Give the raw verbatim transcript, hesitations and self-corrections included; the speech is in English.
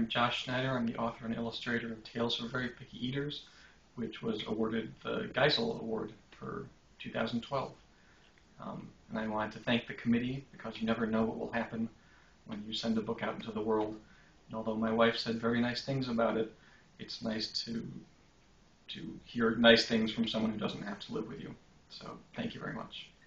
I'm Josh Schneider. I'm the author and illustrator of Tales for Very Picky Eaters, which was awarded the Geisel Award for two thousand twelve. Um, and I wanted to thank the committee, because you never know what will happen when you send a book out into the world. And although my wife said very nice things about it, it's nice to, to hear nice things from someone who doesn't have to live with you. So thank you very much.